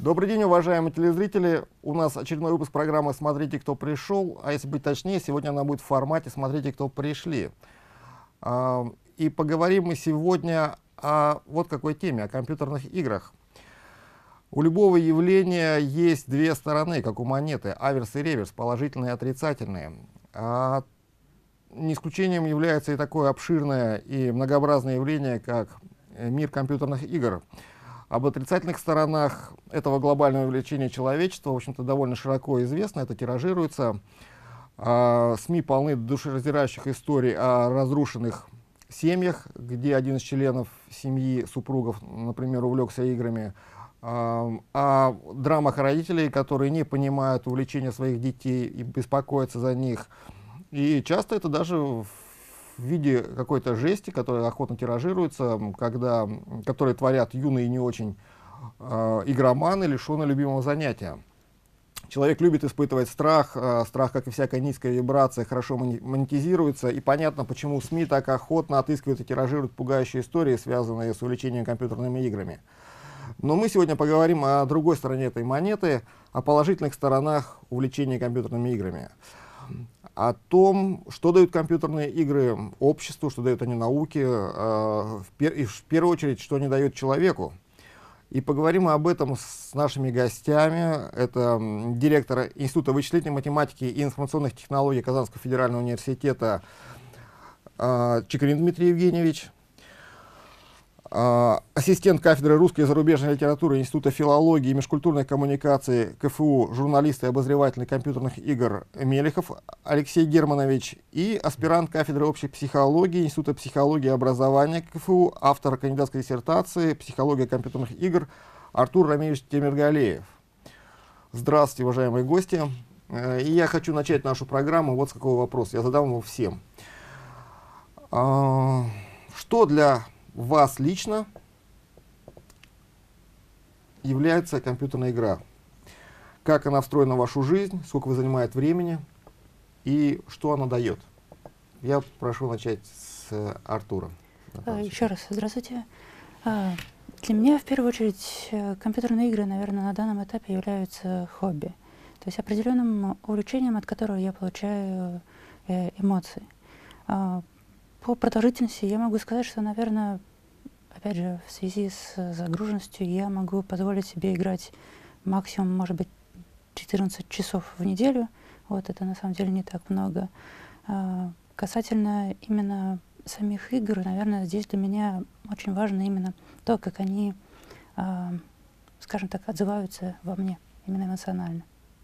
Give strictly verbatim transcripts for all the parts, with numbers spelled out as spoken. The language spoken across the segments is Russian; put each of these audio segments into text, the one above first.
Добрый день, уважаемые телезрители. У нас очередной выпуск программы «Смотрите, кто пришел». А если быть точнее, сегодня она будет в формате «Смотрите, кто пришли». А, и поговорим мы сегодня о вот какой теме, о компьютерных играх. У любого явления есть две стороны, как у монеты, аверс и реверс, положительные и отрицательные. А не исключением является и такое обширное и многообразное явление, как мир компьютерных игр. Об отрицательных сторонах этого глобального увлечения человечества, в общем-то, довольно широко известно, это тиражируется. А, СМИ полны душераздирающих историй о разрушенных семьях, где один из членов семьи, супругов, например, увлекся играми. А, о драмах родителей, которые не понимают увлечения своих детей и беспокоятся за них. И часто это даже в в виде какой-то жести, которая охотно тиражируется, когда, которые творят юные и не очень э, игроманы, лишенные любимого занятия. Человек любит испытывать страх, э, страх, как и всякая низкая вибрация, хорошо монетизируется, и понятно, почему СМИ так охотно отыскивают и тиражируют пугающие истории, связанные с увлечением компьютерными играми. Но мы сегодня поговорим о другой стороне этой монеты, о положительных сторонах увлечения компьютерными играми. О том, что дают компьютерные игры обществу, что дают они науке, э, в пер и в первую очередь, что они дают человеку. И поговорим мы об этом с нашими гостями. Это директор Института вычислительной математики и информационных технологий Казанского федерального университета э, Чикрин Дмитрий Евгеньевич, э, ассистент кафедры русской и зарубежной литературы Института филологии и межкультурной коммуникации КФУ, журналист и обозреватель компьютерных игр Мелехов Алексей Германович и аспирант кафедры общей психологии Института психологии и образования КФУ, автор кандидатской диссертации «Психология компьютерных игр» Артур Рамилевич Темиргалеев. Здравствуйте, уважаемые гости. И я хочу начать нашу программу вот с какого вопроса. Я задам его всем. Что для вас лично является компьютерная игра? Как она встроена в вашу жизнь, сколько вы занимает времени и что она дает? Я прошу начать с Артура. Еще раз здравствуйте. Для меня, в первую очередь, компьютерные игры, наверное, на данном этапе являются хобби. То есть определенным увлечением, от которого я получаю эмоции. По продолжительности я могу сказать, что, наверное, опять же, в связи с загруженностью я могу позволить себе играть максимум, может быть, четырнадцать часов в неделю. Вот это на самом деле не так много. А, касательно именно самих игр, наверное, здесь для меня очень важно именно то, как они, а, скажем так, отзываются во мне, именно эмоционально.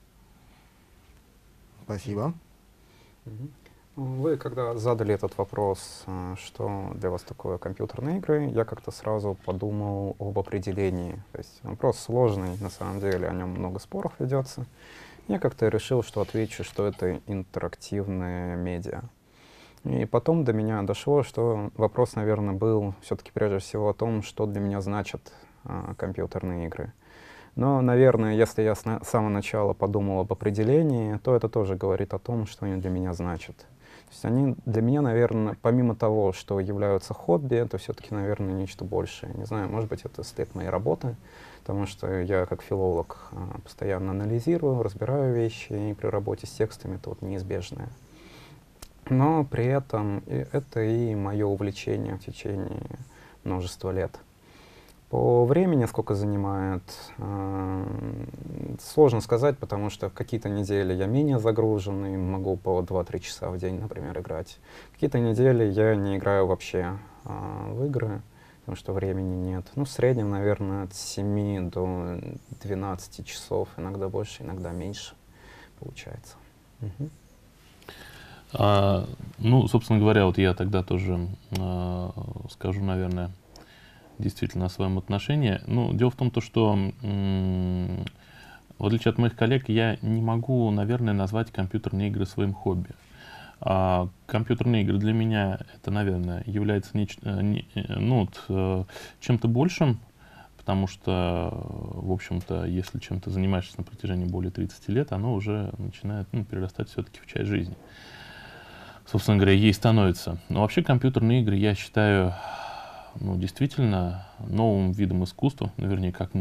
Спасибо. Вы, когда задали этот вопрос, что для вас такое компьютерные игры, я как-то сразу подумал об определении. То есть вопрос сложный, на самом деле, о нем много споров ведется. Я как-то решил, что отвечу, что это интерактивные медиа. И потом до меня дошло, что вопрос, наверное, был все-таки прежде всего о том, что для меня значат а, компьютерные игры. Но, наверное, если я с самого начала подумал об определении, то это тоже говорит о том, что они для меня значат. То есть они для меня, наверное, помимо того, что являются хобби, это все-таки, наверное, нечто большее. Не знаю, может быть, это след моей работы, потому что я как филолог а, постоянно анализирую, разбираю вещи, и при работе с текстами это вот неизбежное. Но при этом и это и мое увлечение в течение множества лет. По времени сколько занимает, э, сложно сказать, потому что в какие-то недели я менее загруженный, могу по два-три часа в день, например, играть. Какие-то недели я не играю вообще э, в игры, потому что времени нет. Ну, в среднем, наверное, от семи до двенадцати часов, иногда больше, иногда меньше получается. Угу. А, ну, собственно говоря, вот я тогда тоже э, скажу, наверное, действительно о своем отношении. Ну, дело в том, то, что м- в отличие от моих коллег, я не могу, наверное, назвать компьютерные игры своим хобби. А компьютерные игры для меня это, наверное, является неч- не, ну, вот, чем-то большим, потому что, в общем-то, если чем-то занимаешься на протяжении более тридцати лет, оно уже начинает ну, перерастать все-таки в часть жизни. Собственно говоря, ей становится. Но вообще компьютерные игры я считаю ну, действительно новым видом искусства, наверное, как новым.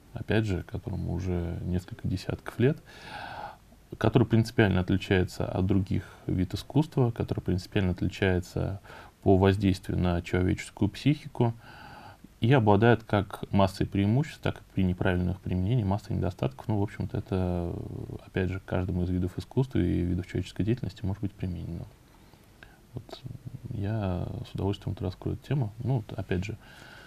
опять же, которому уже несколько десятков лет, который принципиально отличается от других видов искусства, который принципиально отличается по воздействию на человеческую психику и обладает как массой преимуществ, так и при неправильных применениях массой недостатков. Ну, в общем-то, это, опять же, к каждому из видов искусства и видов человеческой деятельности может быть применено. Вот я с удовольствием тут раскрою эту тему. Ну, вот, опять же,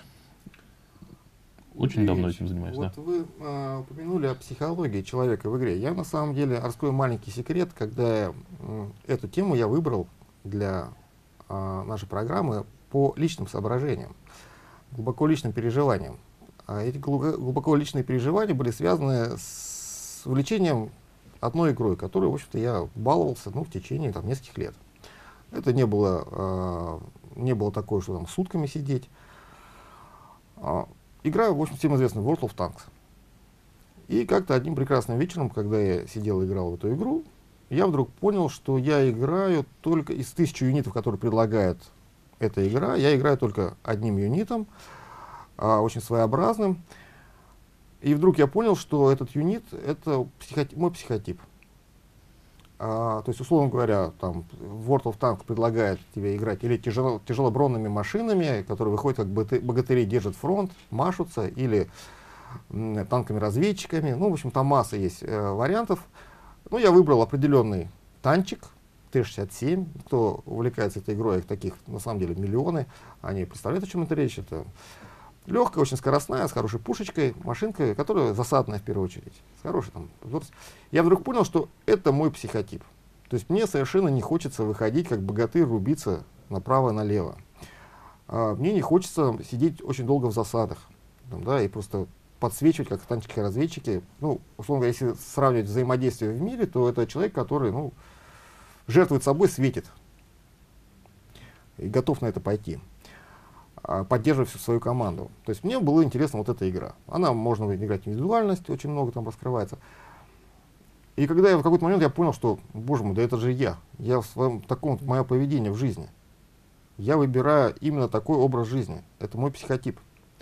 очень Юрий давно Ильич, этим занимаюсь. Вот Да. вы э, упомянули о психологии человека в игре. Я на самом деле раскрою маленький секрет, когда я, э, эту тему я выбрал для э, нашей программы по личным соображениям, глубоко личным переживаниям. А эти глубоко, глубоко личные переживания были связаны с увлечением одной игрой, которой, в общем-то, я баловался ну, в течение там, нескольких лет. Это не было, э, не было такое, что там сутками сидеть. А, игра, в общем, всем известна, World of Tanks. И как-то одним прекрасным вечером, когда я сидел и играл в эту игру, я вдруг понял, что я играю только из тысячи юнитов, которые предлагает эта игра, я играю только одним юнитом, а, очень своеобразным. И вдруг я понял, что этот юнит — это психотип, мой психотип. А, то есть, условно говоря, там, World of Tanks предлагает тебе играть или тяжело, тяжелобронными машинами, которые выходят как богатыри, держат фронт, машутся, или танками-разведчиками. Ну, в общем, там масса есть э, вариантов. Ну, я выбрал определенный танчик Т шестьдесят семь. Кто увлекается этой игрой, их таких на самом деле миллионы. Они представляют, о чем это речь. Это легкая, очень скоростная, с хорошей пушечкой, машинка, которая засадная в первую очередь. С хорошей там. Я вдруг понял, что это мой психотип. То есть мне совершенно не хочется выходить как богатырь, рубиться направо-налево. А, мне не хочется сидеть очень долго в засадах, там, да, и просто подсвечивать, как танчики-разведчики. Ну, условно говоря, если сравнивать взаимодействие в мире, то это человек, который, ну, жертвует собой, светит. И готов на это пойти, поддерживая всю свою команду. То есть мне было интересно вот эта игра. Она, можно играть в индивидуальность, очень много там раскрывается. И когда я в какой-то момент я понял, что, боже мой, да это же я. Я в своем таком, мое поведение в жизни. Я выбираю именно такой образ жизни. Это мой психотип.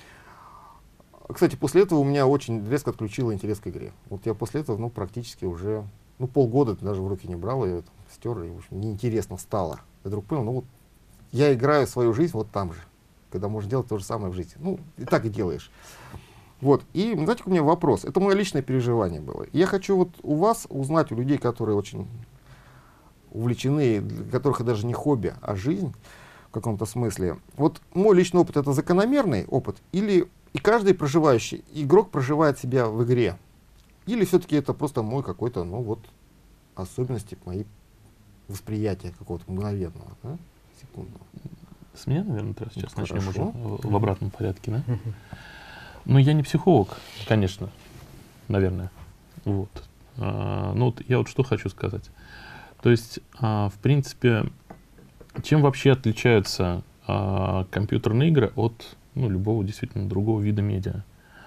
Кстати, после этого у меня очень резко отключило интерес к игре. Вот я после этого, ну, практически уже, ну, полгода даже в руки не брал, я стер, и, в общем, неинтересно стало. Я вдруг понял, ну, вот я играю свою жизнь вот там же, когда можно делать то же самое в жизни. Ну, и так и делаешь. Вот, и, знаете, у меня вопрос. Это мое личное переживание было. Я хочу вот у вас узнать, у людей, которые очень увлечены, для которых это даже не хобби, а жизнь в каком-то смысле. Вот мой личный опыт — это закономерный опыт, или и каждый проживающий игрок проживает себя в игре? Или все-таки это просто мой какой-то, ну вот, особенности моей восприятия какого-то мгновенного, да? Секундного. С меня, наверное, тогда сейчас Ну, начнем уже хорошо. в, в обратном порядке, да? Ну, я не психолог, конечно, наверное. Вот. А, ну, вот я вот что хочу сказать. То есть, а, в принципе, чем вообще отличаются а, компьютерные игры от ну, любого действительно другого вида медиа?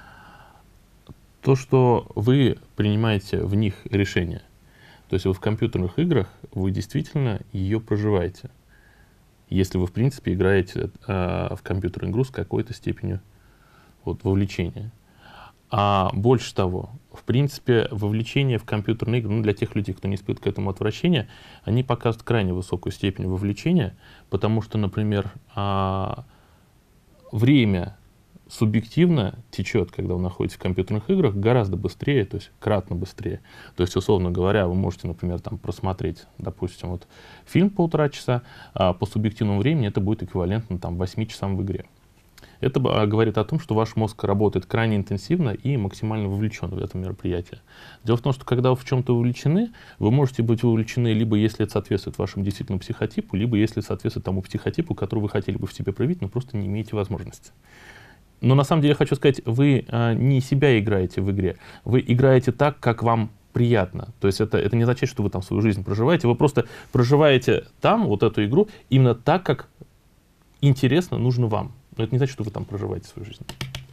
То, что вы принимаете в них решения. То есть вот в компьютерных играх вы действительно ее проживаете. Если вы, в принципе, играете а, в компьютерную игру с какой-то степенью вот, вовлечения. А больше того, в принципе, вовлечение в компьютерные игры, ну, для тех людей, кто не испытывает к этому отвращения, они показывают крайне высокую степень вовлечения, потому что, например, а, время субъективно течет, когда вы находитесь в компьютерных играх, гораздо быстрее, то есть кратно быстрее. То есть, условно говоря, вы можете, например, там, просмотреть, допустим, вот, фильм полтора часа, а по субъективному времени это будет эквивалентно там, восьми часам в игре. Это говорит о том, что ваш мозг работает крайне интенсивно и максимально вовлечен в это мероприятие. Дело в том, что когда вы в чем-то вовлечены, вы можете быть вовлечены либо если это соответствует вашему действительному психотипу, либо если соответствует тому психотипу, который вы хотели бы в себе проявить, но просто не имеете возможности. Но на самом деле, хочу сказать, вы а, не себя играете в игре, вы играете так, как вам приятно. То есть это, это не означает, что вы там свою жизнь проживаете, вы просто проживаете там вот эту игру именно так, как интересно, нужно вам. Но это не значит, что вы там проживаете свою жизнь.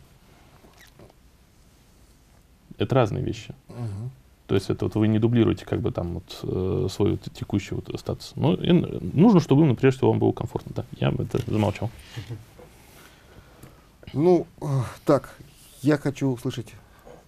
Это разные вещи. Угу. То есть это вот вы не дублируете как бы там вот, э, свой вот, текущий вот статус. Но и, нужно, чтобы именно прежде всего вам было комфортно. Да. Я это замолчал. Ну, э, так, я хочу услышать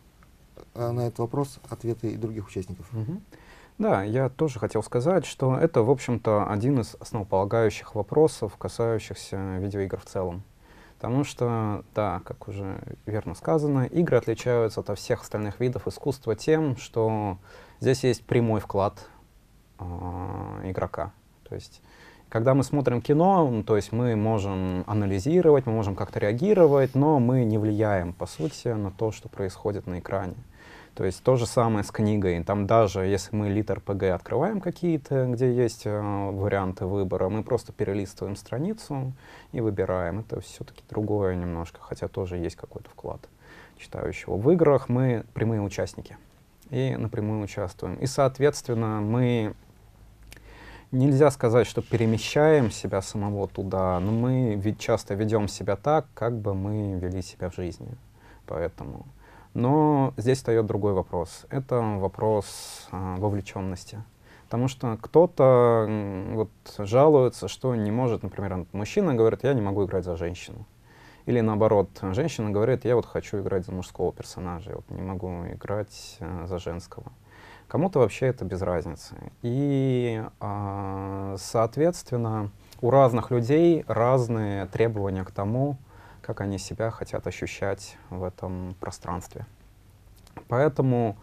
э, на этот вопрос ответы и других участников. Угу. Да, я тоже хотел сказать, что это, в общем-то, один из основополагающих вопросов, касающихся видеоигр в целом. Потому что, да, как уже верно сказано, игры отличаются от всех остальных видов искусства тем, что здесь есть прямой вклад э, игрока. То есть, когда мы смотрим кино, ну, то есть мы можем анализировать, мы можем как-то реагировать, но мы не влияем, по сути, на то, что происходит на экране. То есть то же самое с книгой. Там даже если мы лит эр пи джи открываем какие-то, где есть э, варианты выбора, мы просто перелистываем страницу и выбираем. Это все-таки другое немножко, хотя тоже есть какой-то вклад читающего. В играх мы прямые участники и напрямую участвуем. И, соответственно, мы... Нельзя сказать, что перемещаем себя самого туда, но мы ведь часто ведем себя так, как бы мы вели себя в жизни. Поэтому... Но здесь встает другой вопрос. Это вопрос а, вовлеченности. Потому что кто-то м, вот, жалуется, что не может, например, мужчина говорит, я не могу играть за женщину. Или наоборот, женщина говорит, я вот хочу играть за мужского персонажа, я вот не могу играть а, за женского. Кому-то вообще это без разницы. И, а, соответственно, у разных людей разные требования к тому, как они себя хотят ощущать в этом пространстве. Поэтому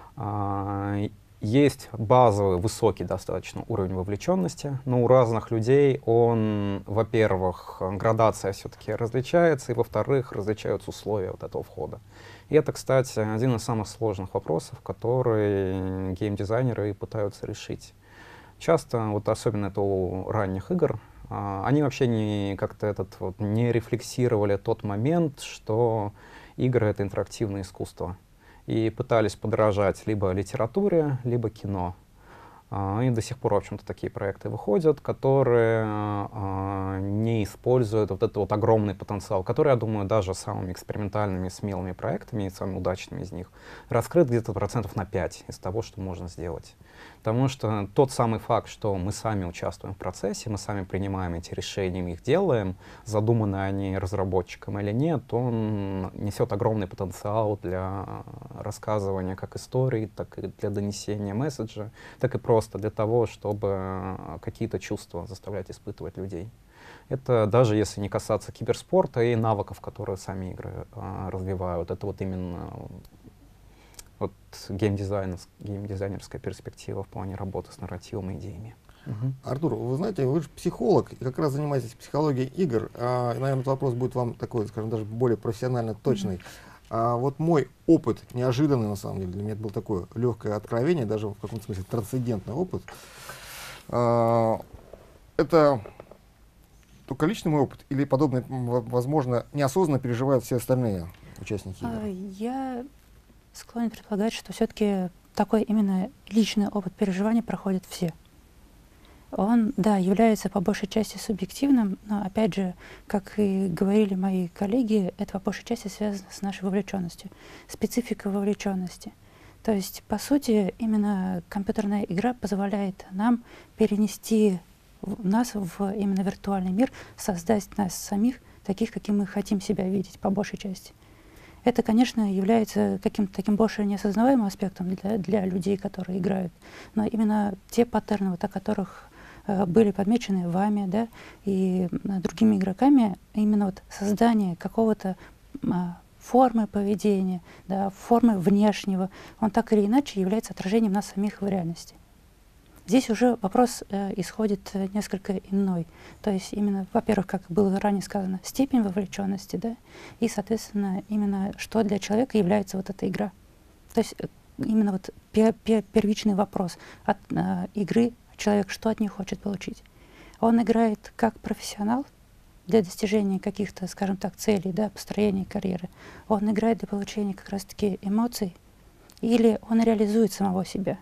э, есть базовый, высокий достаточно уровень вовлеченности, но у разных людей он, во-первых, градация все-таки различается, и, во-вторых, различаются условия вот этого входа. И это, кстати, один из самых сложных вопросов, которые геймдизайнеры пытаются решить. Часто, вот особенно это у ранних игр, Uh, они вообще не как-то этот вот не рефлексировали тот момент, что игры — это интерактивное искусство, и пытались подражать либо литературе, либо кино. Uh, и до сих пор, в общем-то, такие проекты выходят, которые uh, не используют вот этот вот огромный потенциал, который, я думаю, даже самыми экспериментальными, смелыми проектами, и самыми удачными из них, раскрыт где-то процентов на пять из того, что можно сделать. Потому что тот самый факт, что мы сами участвуем в процессе, мы сами принимаем эти решения, мы их делаем, задуманы они разработчиком или нет, он несет огромный потенциал для рассказывания как историй, так и для донесения месседжа, так и просто для того, чтобы какие-то чувства заставлять испытывать людей. Это даже если не касаться киберспорта и навыков, которые сами игры а, развивают. Это вот именно вот геймдизайнерская перспектива в плане работы с нарративом и идеями. Угу. Артур, вы знаете, вы же психолог, и как раз занимаетесь психологией игр. А, и, наверное, этот вопрос будет вам такой, скажем, даже более профессионально точный. А, вот мой опыт, неожиданный на самом деле, для меня это было такое легкое откровение, даже в каком-то смысле трансцендентный опыт. А, это только личный мой опыт, или подобное, возможно, неосознанно переживают все остальные участники игр? А, я склонен предполагать, что все-таки такой именно личный опыт переживания проходят все. Он, да, является по большей части субъективным, но, опять же, как и говорили мои коллеги, это по большей части связано с нашей вовлеченностью, спецификой вовлеченности. То есть, по сути, именно компьютерная игра позволяет нам перенести нас в именно виртуальный мир, создать нас самих таких, каким мы хотим себя видеть, по большей части. Это, конечно, является каким-то таким больше неосознаваемым аспектом для, для людей, которые играют. Но именно те паттерны, вот, о которых э, были подмечены вами, да, и э, другими игроками, именно вот создание какого-то э, формы поведения, да, формы внешнего, он так или иначе является отражением нас самих в реальности. Здесь уже вопрос э, исходит э, несколько иной. То есть именно, во-первых, как было ранее сказано, степень вовлеченности, да, и, соответственно, именно что для человека является вот эта игра. То есть э, именно вот пер пер первичный вопрос от э, игры, человек что от нее хочет получить. Он играет как профессионал для достижения каких-то, скажем так, целей, да, построения карьеры. Он играет для получения как раз-таки эмоций, или он реализует самого себя.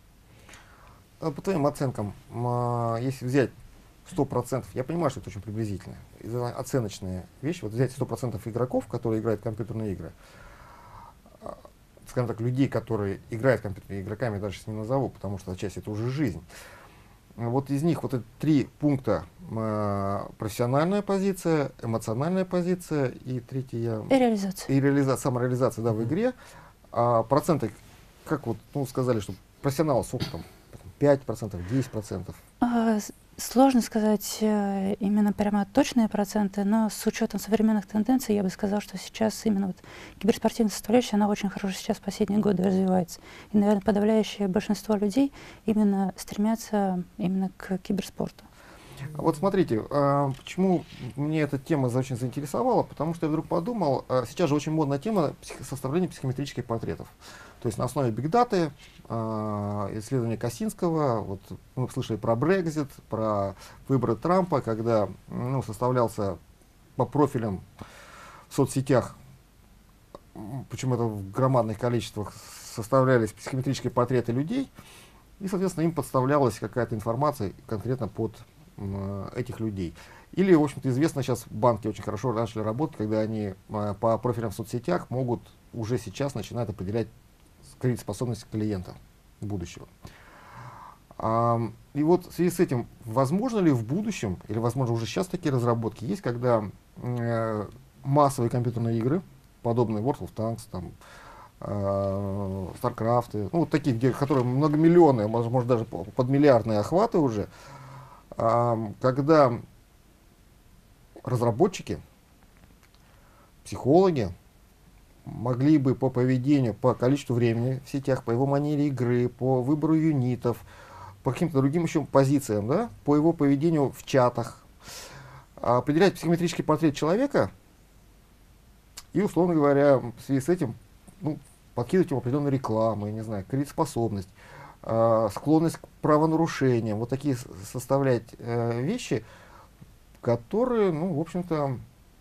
По твоим оценкам, если взять сто процентов, я понимаю, что это очень приблизительно, оценочная вещь, вот взять сто процентов игроков, которые играют в компьютерные игры, скажем так, людей, которые играют в компьютерные игроками, даже не назову, потому что отчасти это уже жизнь. Вот из них вот эти три пункта: профессиональная позиция, эмоциональная позиция и третья... И реализация. И реализация, самореализация, да, в игре. А проценты, как вот, ну, сказали, что профессионалы сколько там? пять процентов, десять процентов? А, с- Сложно сказать э, именно прямо точные проценты, но с учетом современных тенденций я бы сказала, что сейчас именно вот киберспортивная составляющая, она очень хорошо сейчас в последние годы развивается. И, наверное, подавляющее большинство людей именно стремятся именно к киберспорту. А вот смотрите, а, почему мне эта тема за- очень заинтересовала, потому что я вдруг подумал, а, сейчас же очень модная тема псих- составления психометрических портретов. То есть на основе бигдаты, а, исследования Косинского, вот мы слышали про Брексит, про выборы Трампа, когда ну, составлялся по профилям в соцсетях, м, почему это в громадных количествах составлялись психометрические портреты людей, и, соответственно, им подставлялась какая-то информация конкретно под м, этих людей. Или, в общем-то, известно, сейчас банки очень хорошо начали работать, когда они э, по профилям в соцсетях могут уже сейчас начинать определять кредитоспособность клиента будущего. А, и вот в связи с этим, возможно ли в будущем, или возможно уже сейчас такие разработки есть, когда э, массовые компьютерные игры, подобные World of Tanks, там, э, StarCraft, ну, вот такие, где, которые многомиллионные, может, может даже по- подмиллиардные охваты уже, а, когда разработчики, психологи могли бы по поведению, по количеству времени в сетях, по его манере игры, по выбору юнитов, по каким-то другим еще позициям, да, по его поведению в чатах, а, определять психометрический портрет человека и, условно говоря, в связи с этим ну, подкидывать ему определенную рекламу, я не знаю, кредитоспособность, а, склонность к правонарушениям, вот такие с- составлять э, вещи, которые, ну, в общем-то,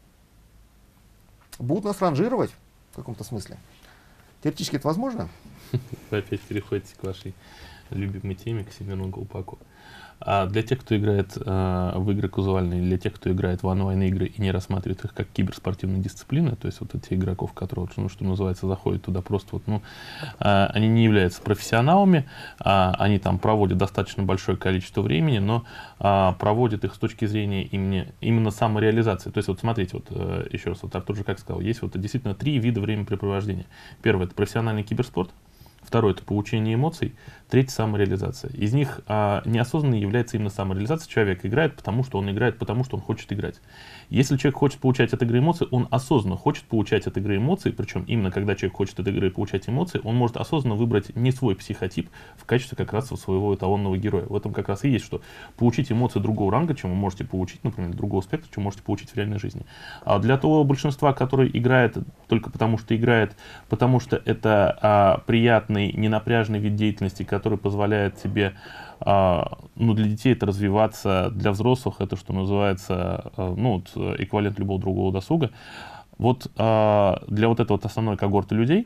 будут нас ранжировать в каком-то смысле. Теоретически это возможно? Вы опять переходите к вашей любимой теме, к Всемирному колпаку. А для тех, кто играет э, в игры казуальные, для тех, кто играет в онлайн-игры и не рассматривает их как киберспортивные дисциплины, то есть вот эти игроков, которые, ну, что называется, заходят туда просто вот, ну, э, они не являются профессионалами, э, они там проводят достаточно большое количество времени, но э, проводят их с точки зрения именно, именно самореализации. То есть вот смотрите, вот э, еще раз, вот Артур же как сказал, есть вот действительно три вида времяпрепровождения. Первое — это профессиональный киберспорт. Второе — это получение эмоций. Третье — самореализация. Из них а, неосознанно является именно самореализация. Человек играет, потому что он играет, потому что он хочет играть. Если человек хочет получать от игры эмоции, он осознанно хочет получать от игры эмоции, причем именно когда человек хочет от игры получать эмоции, он может осознанно выбрать не свой психотип в качестве как раз своего эталонного героя. В этом как раз и есть, что получить эмоции другого ранга, чем вы можете получить, например, другого спектра, чем можете получить в реальной жизни. А для того большинства, которые играет только потому, что играет, потому что это а, приятный, ненапряжный вид деятельности, который позволяет тебе, а, ну, для детей это развиваться, для взрослых это, что называется, а, ну, вот, эквивалент любого другого досуга. Вот а, для вот этой вот основной когорты людей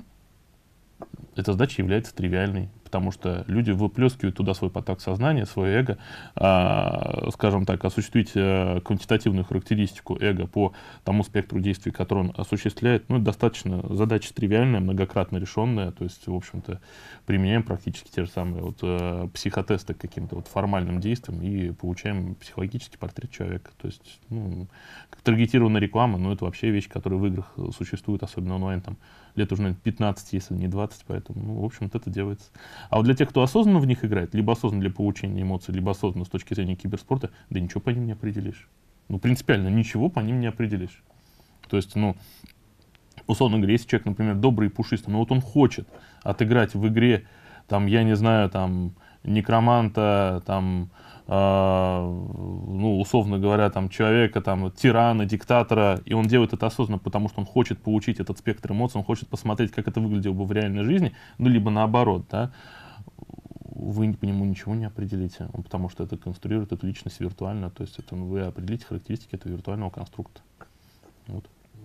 эта задача является тривиальной, потому что люди выплескивают туда свой поток сознания, свое эго, а, скажем так, осуществить а, квантитативную характеристику эго по тому спектру действий, который он осуществляет, ну, достаточно задача тривиальная, многократно решенная, то есть, в общем-то, применяем практически те же самые вот, а, психотесты к каким-то вот формальным действиям и получаем психологический портрет человека. То есть, ну, как таргетированная реклама, ну, это вообще вещь, которая в играх существует, особенно онлайн, там, лет уже, наверное, пятнадцать, если не двадцать, поэтому, ну, в общем-то, это делается. А вот для тех, кто осознанно в них играет, либо осознанно для получения эмоций, либо осознанно с точки зрения киберспорта, да ничего по ним не определишь. Ну, принципиально ничего по ним не определишь. То есть, ну, условно говоря, если человек, например, добрый и пушистый, но вот он хочет отыграть в игре, там, я не знаю, там, некроманта, там, э, ну, условно говоря, там, человека, там, тирана, диктатора, и он делает это осознанно, потому что он хочет получить этот спектр эмоций, он хочет посмотреть, как это выглядело бы в реальной жизни, ну, либо наоборот, да, вы по нему ничего не определите, потому что это конструирует эту личность виртуально, то есть это, вы определите характеристики этого виртуального конструкта. Вот.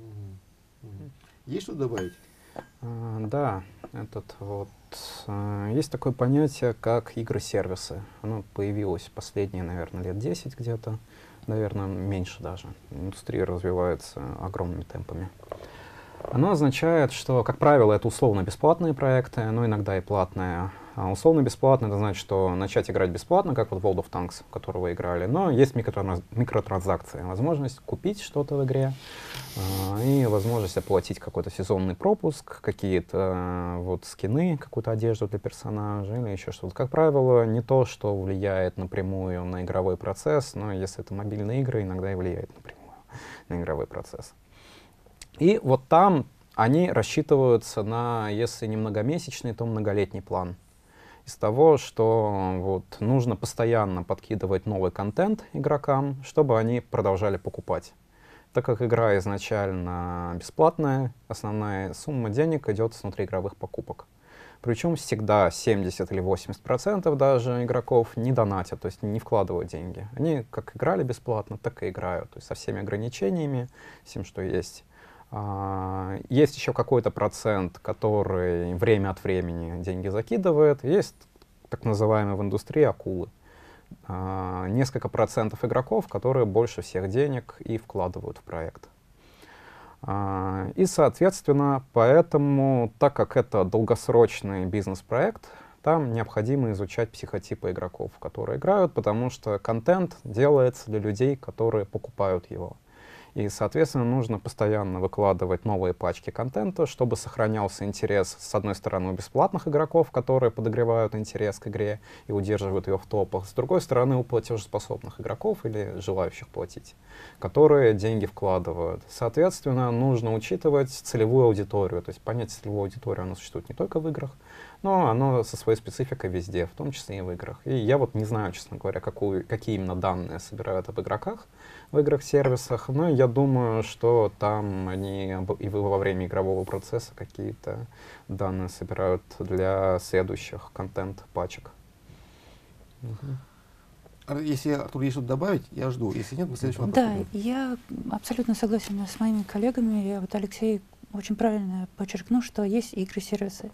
Есть что добавить? А, Да, этот вот а, есть такое понятие, как игры-сервисы. Оно появилось последние, наверное, лет десять где-то, наверное, меньше даже. Индустрия развивается огромными темпами. Оно означает, что, как правило, это условно бесплатные проекты, но иногда и платные. А условно бесплатно — это значит, что начать играть бесплатно, как вот World of Tanks, в который вы играли, но есть микротранз микротранзакции, возможность купить что-то в игре э, и возможность оплатить какой-то сезонный пропуск, какие-то э, вот скины, какую-то одежду для персонажа или еще что-то. Как правило, не то, что влияет напрямую на игровой процесс, но если это мобильные игры, иногда и влияет напрямую на игровой процесс. И вот там они рассчитываются на, если не многомесячный, то многолетний план. Из того, что вот, нужно постоянно подкидывать новый контент игрокам, чтобы они продолжали покупать. Так как игра изначально бесплатная, основная сумма денег идет с внутриигровых покупок. Причем всегда семьдесят или восемьдесят процентов даже игроков не донатят, то есть не вкладывают деньги. Они как играли бесплатно, так и играют, то есть со всеми ограничениями, всем, что есть. Uh, есть еще какой-то процент, который время от времени деньги закидывает. Есть так называемые в индустрии акулы. Uh, несколько процентов игроков, которые больше всех денег и вкладывают в проект. Uh, и, соответственно, поэтому, так как это долгосрочный бизнес-проект, там необходимо изучать психотипы игроков, которые играют, потому что контент делается для людей, которые покупают его. И, соответственно, нужно постоянно выкладывать новые пачки контента, чтобы сохранялся интерес, с одной стороны, у бесплатных игроков, которые подогревают интерес к игре и удерживают ее в топах, с другой стороны, у платежеспособных игроков или желающих платить, которые деньги вкладывают. Соответственно, нужно учитывать целевую аудиторию, то есть понятие целевой аудитории, оно существует не только в играх, но оно со своей спецификой везде, в том числе и в играх. И я вот не знаю, честно говоря, какую, какие именно данные собирают об игроках в играх-сервисах, но я думаю, что там они и во время игрового процесса какие-то данные собирают для следующих контент-пачек. Угу. Если, Артур, есть что-то добавить, я жду. Если нет, мы следующий вопрос. Да, я абсолютно согласен с моими коллегами. Вот Алексей очень правильно подчеркнул, что есть игры-сервисы.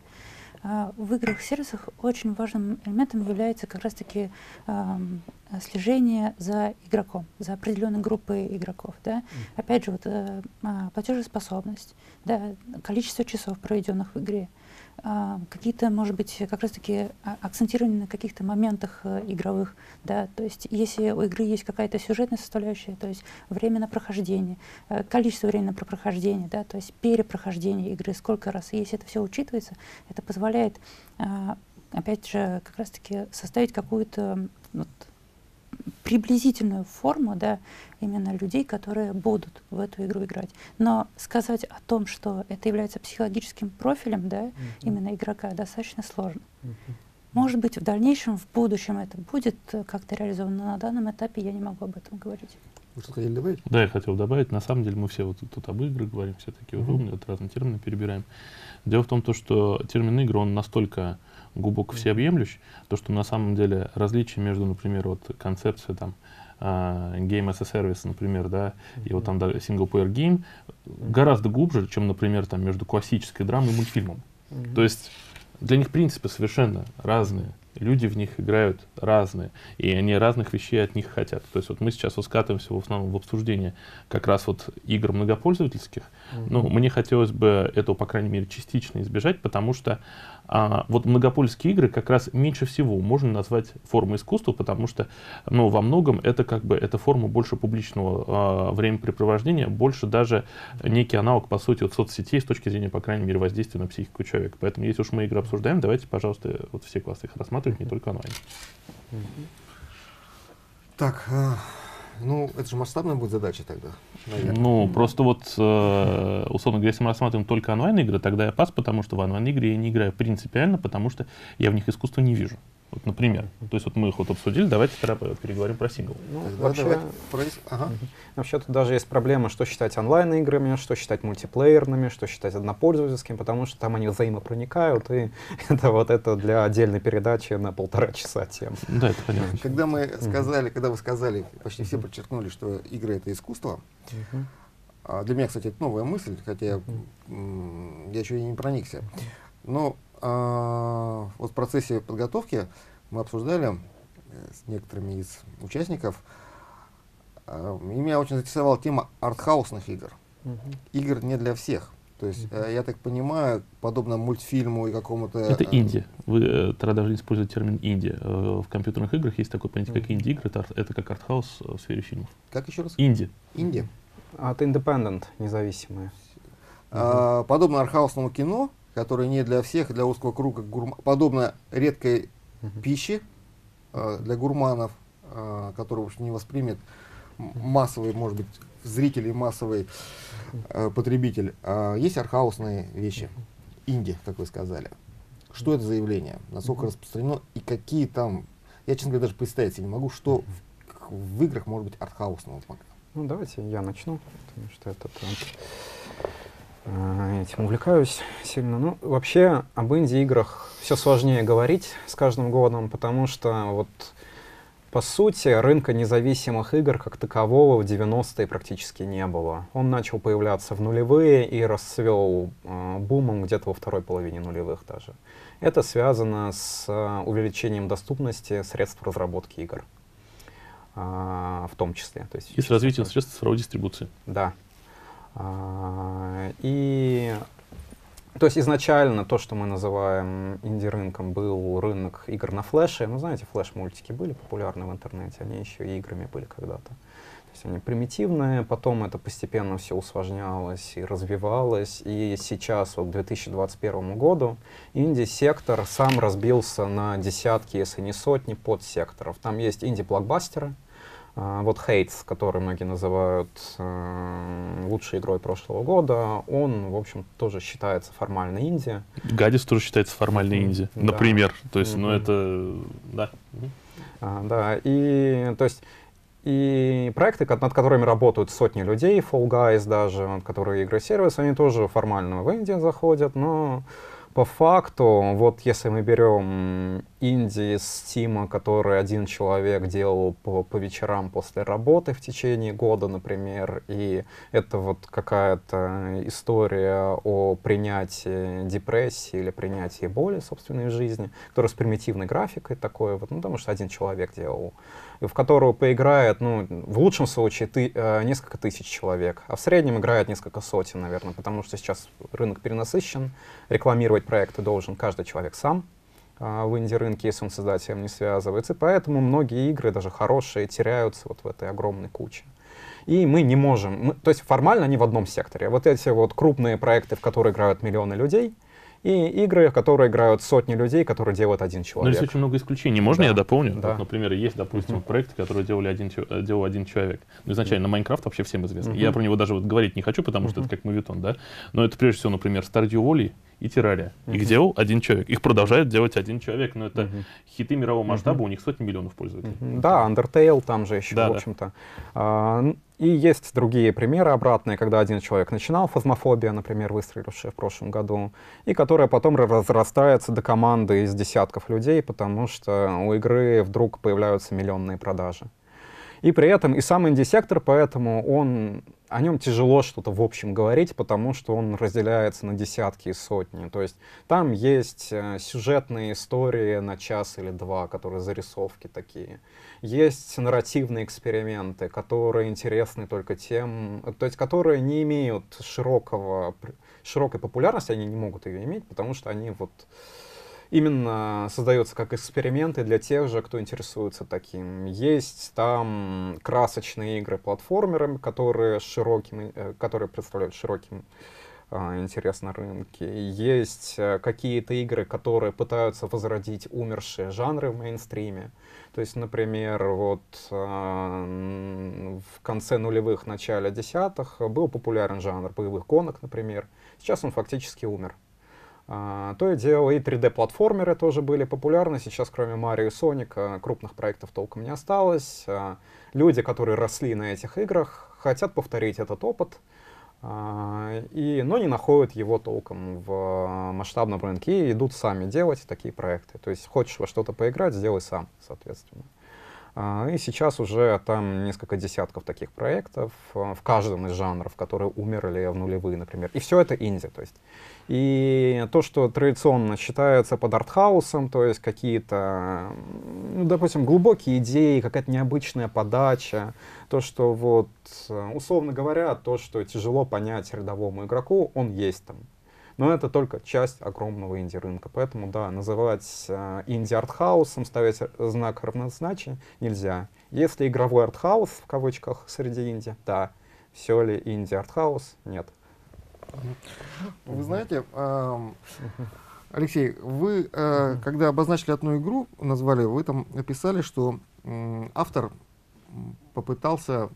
В играх-сервисах очень важным элементом является как раз-таки э, слежение за игроком, за определенной группой игроков. Да? Mm. Опять же, вот, э, платежеспособность, да, количество часов, проведенных в игре, э, какие-то, может быть, как раз-таки акцентирование на каких-то моментах э, игровых. Да? То есть если у игры есть какая-то сюжетная составляющая, то есть время на прохождение, э, количество времени на прохождение, да? То есть перепрохождение игры, сколько раз. И если это все учитывается, это позволяет позволяет, опять же, как раз-таки составить какую-то вот, приблизительную форму, да, именно людей, которые будут в эту игру играть. Но сказать о том, что это является психологическим профилем, да, mm-hmm. именно игрока, достаточно сложно. Mm-hmm. Может быть, в дальнейшем, в будущем это будет как-то реализовано, но на данном этапе я не могу об этом говорить. Вы что хотели добавить? Да, я хотел добавить. На самом деле мы все вот тут об играх говорим, все такие Mm-hmm. умные, вот разные термины перебираем. Дело в том, то, что термин игры, он настолько глубоко всеобъемлющий, то, что на самом деле различия между, например, вот концепцией там uh, Game as a Service, например, да, mm-hmm. и вот там да, single-player game mm-hmm. гораздо глубже, чем, например, там между классической драмой и мультфильмом. Mm-hmm. То есть для них принципы совершенно разные. Люди в них играют разные, и они разных вещей от них хотят. То есть вот мы сейчас вот скатываемся в основном в обсуждение как раз вот игр многопользовательских. Mm-hmm. Ну, мне хотелось бы этого, по крайней мере, частично избежать, потому что а, вот многопользовательские игры как раз меньше всего можно назвать формой искусства, потому что, ну, во многом это как бы это форма больше публичного а, времяпрепровождения, больше даже некий аналог, по сути, вот соцсетей с точки зрения, по крайней мере, воздействия на психику человека. Поэтому, если уж мы игры обсуждаем, давайте, пожалуйста, вот все классы их рассматривать, не только онлайн. Так, э, ну, это же масштабная будет задача тогда, наверное. Ну, просто вот, э, условно говоря, если мы рассматриваем только онлайн-игры, тогда я пас, потому что в онлайн-игры я не играю принципиально, потому что я в них искусства не вижу. Вот, например. То есть вот мы их вот обсудили, давайте тогда переговорим про сингл. Ну, вообще, про... ага. угу. Вообще тут даже есть проблема, что считать онлайн-играми, что считать мультиплеерными, что считать однопользовательскими, потому что там они взаимопроникают, и это вот это для отдельной передачи на полтора часа тем. Да, это понятно. Когда мы сказали, когда вы сказали, почти все подчеркнули, что игры — это искусство, а для меня, кстати, это новая мысль, хотя я, я еще и не проникся. Но а, вот в процессе подготовки мы обсуждали с некоторыми из участников, а, и меня очень заинтересовала тема артхаусных игр. Uh-huh. Игр не для всех. То есть, э, я так понимаю, подобно мультфильму и какому-то... Это э, инди. Вы э, тогда должны использовать термин инди. Э, в компьютерных играх есть такое понятие, как инди-игры. Это, ар- это как артхаус э, в сфере фильмов. Как еще раз? Инди. Инди. От independent, независимые. А, подобно артхаусному кино, которое не для всех, для узкого круга, гурма... подобно редкой Мгм. пище а, для гурманов, а, который уж не воспримет м- массовый, может быть, зритель и массовый а, потребитель. А, есть артхаусные вещи, инди, как вы сказали. Что это за явление? Насколько распространено и какие там... Я, честно говоря, даже представить себе не могу, что в, в играх может быть артхаусного пока. Ну, давайте я начну, потому что это э, этим увлекаюсь сильно. Ну, вообще, об инди-играх все сложнее говорить с каждым годом, потому что вот по сути рынка независимых игр как такового в девяностые практически не было. Он начал появляться в нулевые и расцвел э, бумом где-то во второй половине нулевых даже. Это связано с э, увеличением доступности средств разработки игр. А, в том числе. То есть, И с развитием средств цифровой дистрибуции. Да. А, и то есть изначально то, что мы называем инди-рынком, был рынок игр на флеше. Ну, знаете, флеш-мультики были популярны в интернете, они еще и играми были когда-то. То есть они примитивные, потом это постепенно все усложнялось и развивалось. И сейчас, вот к две тысячи двадцать первому году, инди-сектор сам разбился на десятки, если не сотни подсекторов. Там есть инди-блокбастеры. Uh, вот Hades, который многие называют uh, лучшей игрой прошлого года, он, в общем, тоже считается формально инди. Гадис тоже считается формальной инди, Да. например. То есть, ну Мгм. это... Да. Uh, да, и то есть и проекты, ко- над которыми работают сотни людей, Fall Guys даже, над которые игры-сервис, они тоже формально в инди заходят, но по факту, вот если мы берем инди с Steam, который один человек делал по, по вечерам после работы в течение года, например, и это вот какая-то история о принятии депрессии или принятии боли собственной в жизни, которая с примитивной графикой такой, вот, ну, потому что один человек делал, в которую поиграет, ну, в лучшем случае ты, э, несколько тысяч человек, а в среднем играет несколько сотен, наверное, потому что сейчас рынок перенасыщен, рекламировать проекты должен каждый человек сам э, в инди-рынке, если он с создателем не связывается, и поэтому многие игры, даже хорошие, теряются вот в этой огромной куче. И мы не можем, мы, то есть формально они в одном секторе. Вот эти вот крупные проекты, в которые играют миллионы людей, и игры, в которые играют сотни людей, которые делает один Но человек. есть очень много исключений. Можно Да, я дополню? да. Вот, например, есть, допустим, проекты, которые делали один, чё- э, делал один человек. Ну, изначально Майнкрафт вообще всем известный. Мгм. Я про него даже вот говорить не хочу, потому что Мгм. это как мовитон, да? Но это прежде всего, например, Stardew Valley и Террария. Их Мгм. делал один человек. Их продолжает делать один человек. Но это Мгм. хиты мирового масштаба, Мгм. у них сотни миллионов пользователей. Мгм. Да, Undertale там же еще, Да, в да. общем-то. А, н- и есть другие примеры обратные, когда один человек начинал, Фазмофобия, например, выстрелившая в прошлом году, и которая потом ра- разрастается до команды из десятков людей, потому что у игры вдруг появляются миллионные продажи. И при этом и сам инди-сектор, поэтому он, о нем тяжело что-то в общем говорить, потому что он разделяется на десятки и сотни. То есть там есть э, сюжетные истории на час или два, которые зарисовки такие. Есть нарративные эксперименты, которые интересны только тем, то есть которые не имеют широкого, пр- широкой популярности, они не могут ее иметь, потому что они вот именно создаются как эксперименты для тех же, кто интересуется таким. Есть там красочные игры платформерами, которые, с широким, э, которые представляют широким а, интерес на рынке. Есть э, какие-то игры, которые пытаются возродить умершие жанры в мейнстриме. То есть, например, вот а, м, в конце нулевых, начале десятых был популярен жанр боевых гонок, например. Сейчас он фактически умер. А, то и дело, и три дэ-платформеры тоже были популярны. Сейчас, кроме Марио и Соника, крупных проектов толком не осталось. А, люди, которые росли на этих играх, хотят повторить этот опыт, а, и, но не находят его толком в масштабном рынке и идут сами делать такие проекты. То есть хочешь во что-то поиграть, сделай сам, соответственно. А, И сейчас уже там несколько десятков таких проектов а, в каждом из жанров, которые умерли в нулевые, например. И все это инди. То есть. И то, что традиционно считается под артхаусом, то есть какие-то, ну, допустим, глубокие идеи, какая-то необычная подача, то, что вот, условно говоря, то, что тяжело понять рядовому игроку, он есть там. Но это только часть огромного инди-рынка. Поэтому, да, называть э, инди-артхаусом, ставить знак равнозначия нельзя. Если игровой артхаус, в кавычках, среди инди, да. Все ли инди-артхаус? Нет. Вы знаете, эм, Алексей, вы, э, когда обозначили одну игру, назвали, вы там написали, что м, автор попытался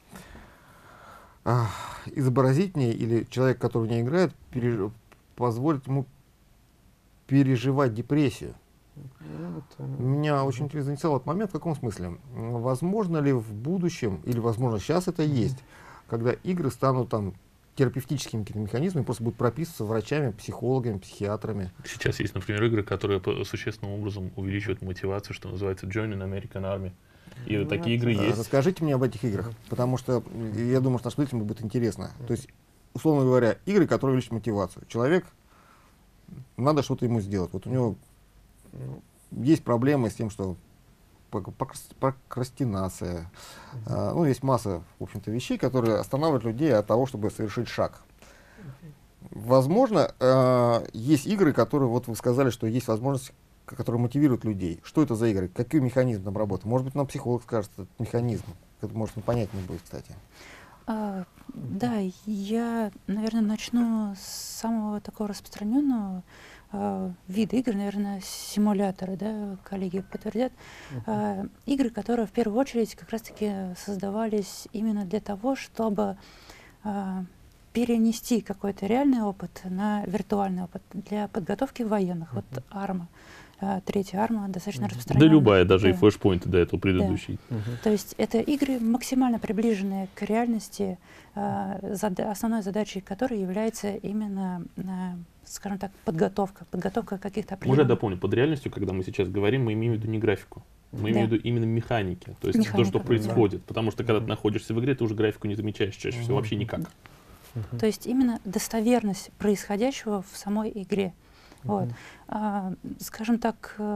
э, изобразить в ней, или человек, который в ней играет, переж- позволить ему переживать депрессию. Ну, это- Меня очень заинтересовал этот момент. В каком смысле? М, Возможно ли в будущем, или возможно сейчас это есть, когда игры станут там терапевтическими какими-то механизмами, просто будут прописываться врачами, психологами, психиатрами? Сейчас есть, например, игры, которые по- существенным образом увеличивают мотивацию, что называется Join in American Army. И Ну, такие это игры Э, есть. Расскажите мне об этих играх, потому что э, я думаю, что нашим зрителям будет интересно. То есть, условно говоря, игры, которые увеличивают мотивацию. Человек, надо что-то ему сделать. Вот у него Ну, есть проблемы с тем, что пок- покрас- прокрастинация. А, ну, есть масса, в общем-то, вещей, которые останавливают людей от того, чтобы совершить шаг. Возможно, э, есть игры, которые, вот вы сказали, что есть возможность, к- которые мотивируют людей. Что это за игры? Какой механизм там работает? Может быть, нам психолог скажет этот механизм. Это, может, непонятнее будет, кстати. А, да, я, наверное, начну с самого такого распространенного а, вида игр, наверное, симуляторы, да, коллеги подтвердят. А, игры, которые в первую очередь как раз-таки создавались именно для того, чтобы а, перенести какой-то реальный опыт на виртуальный опыт для подготовки военных. Вот Арма, а, третья Арма достаточно Да распространенная. любая, даже и Да. флешпоинты до этого предыдущий. То есть это игры, максимально приближенные к реальности, а, зада- основной задачей которой является именно, а, скажем так, подготовка, подготовка каких-то Уже определенных... дополню, под реальностью, когда мы сейчас говорим, мы имеем в виду не графику. Мы имеем в Да. виду именно механики, то есть то, Механика, что да. происходит. Потому что когда ты находишься в игре, ты уже графику не замечаешь чаще всего, вообще никак. То есть именно достоверность происходящего в самой игре. Вот. А, скажем так, э,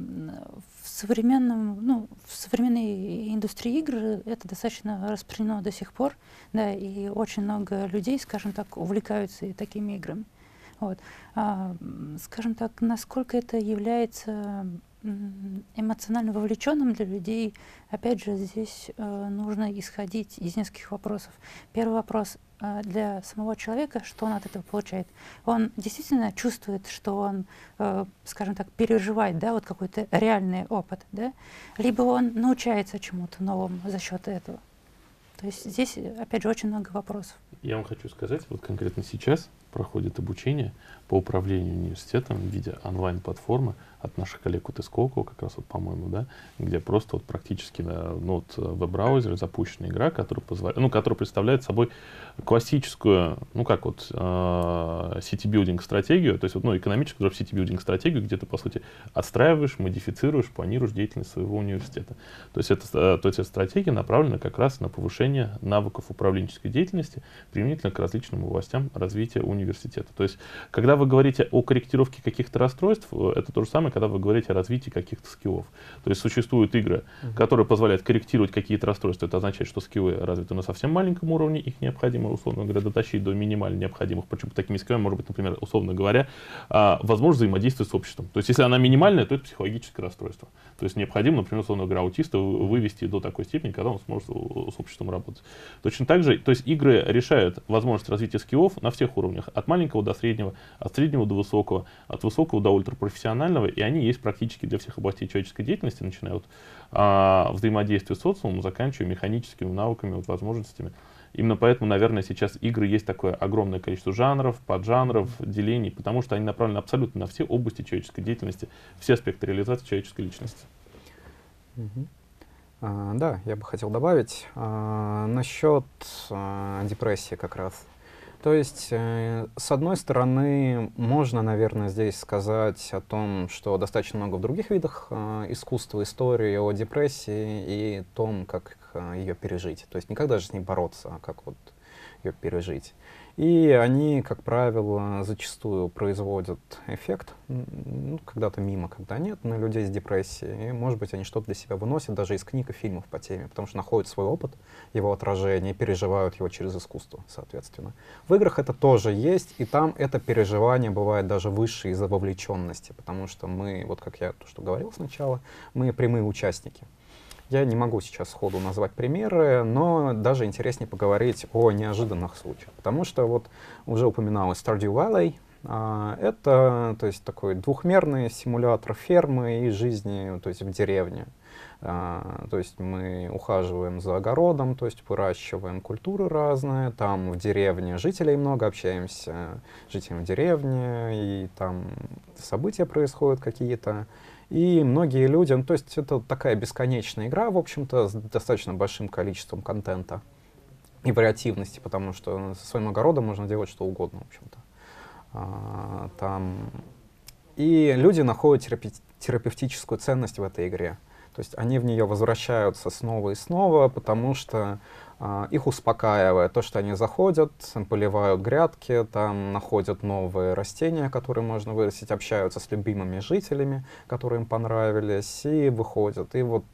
в современном, ну, в современной индустрии игр это достаточно распространено до сих пор, да, и очень много людей, скажем так, увлекаются и такими играми. Вот. А, м, скажем так, насколько это является м, эмоционально вовлеченным для людей, опять же, здесь э, нужно исходить из нескольких вопросов. Первый вопрос э, для самого человека, что он от этого получает. Он действительно чувствует, что он, э, скажем так, переживает, да, вот какой-то реальный опыт, да, либо он научается чему-то новому за счет этого. То есть здесь, опять же, очень много вопросов. Я вам хочу сказать, вот конкретно сейчас проходит обучение по управлению университетом в виде онлайн-платформы от наших коллег от Сколково, как раз вот, по-моему, да, где просто вот практически да, ну, вот, в веб-браузере запущена игра, которая позволяет, ну, которая представляет собой классическую, ну, как вот, э, сити-билдинг стратегию, то есть вот, ну, экономическую сити-билдинг стратегию, где ты, по сути, отстраиваешь, модифицируешь, планируешь деятельность своего университета. То есть, это, то есть эта стратегия направлена как раз на повышение навыков управленческой деятельности применительно к различным областям развития университета. То есть, когда вы говорите о корректировке каких-то расстройств, это то же самое, когда вы говорите о развитии каких-то скиллов. То есть существуют игры, uh-huh. которые позволяют корректировать какие-то расстройства. Это означает, что скиллы развиты на совсем маленьком уровне, их необходимо, условно говоря, дотащить до минимально необходимых. Почему такими скиллами может быть, например, условно говоря, возможность взаимодействия с обществом. То есть, если она минимальная, то это психологическое расстройство. То есть необходимо, например, условно говоря, аутиста вывести до такой степени, когда он сможет с обществом работать. Точно так же, то есть игры решают возможность развития скиллов на всех уровнях, от маленького до среднего, от среднего до высокого, от высокого до ультрапрофессионального, и они есть практически для всех областей человеческой деятельности, начиная от а, взаимодействия с социумом, заканчивая механическими навыками, вот, возможностями. Именно поэтому, наверное, сейчас игры есть такое огромное количество жанров, поджанров, делений, потому что они направлены абсолютно на все области человеческой деятельности, все аспекты реализации человеческой личности. Mm-hmm. А, да, я бы хотел добавить а, насчет а, депрессии как раз. То есть, э, с одной стороны, можно, наверное, здесь сказать о том, что достаточно много в других видах э, искусства, истории, о депрессии и том, как э, ее пережить. То есть не как даже с ней бороться, а как вот ее пережить. И они, как правило, зачастую производят эффект, ну, когда-то мимо, когда нет, на людей с депрессией. И, может быть, они что-то для себя выносят даже из книг и фильмов по теме, потому что находят свой опыт, его отражение, и переживают его через искусство, соответственно. В играх это тоже есть, и там это переживание бывает даже выше из-за вовлеченности, потому что мы, вот как я то, что говорил сначала, мы прямые участники. Я не могу сейчас сходу назвать примеры, но даже интереснее поговорить о неожиданных случаях. Потому что вот уже упоминалось Stardew Valley. А, это, то есть, такой двухмерный симулятор фермы и жизни, то есть, в деревне. А, то есть мы ухаживаем за огородом, то есть выращиваем культуры разные. Там в деревне жителей много, общаемся с жителями в деревне, и там события происходят какие-то. И многие люди, ну, то есть это такая бесконечная игра, в общем-то, с достаточно большим количеством контента и вариативности, потому что со своим огородом можно делать что угодно, в общем-то. А, там... И люди находят терапи терапевтическую ценность в этой игре. То есть они в нее возвращаются снова и снова, потому что а, их успокаивает то, что они заходят, поливают грядки, там находят новые растения, которые можно вырастить, общаются с любимыми жителями, которые им понравились, и выходят. И вот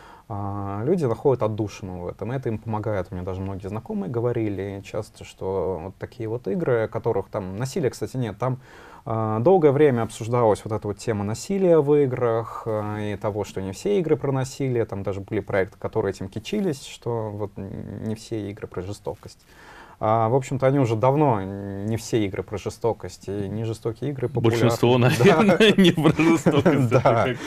а, люди находят отдушину в этом, и это им помогает. У меня даже многие знакомые говорили часто, что вот такие вот игры, которых там насилия, кстати, нет, там а, долгое время обсуждалась вот эта вот тема насилия в играх, а, и того, что не все игры про насилие, там даже были проекты, которые этим кичились, что вот не все игры про жестокость. А, в общем-то, они уже давно не все игры про жестокость, и не жестокие игры популярны. Большинство, наверное, не про жестокость.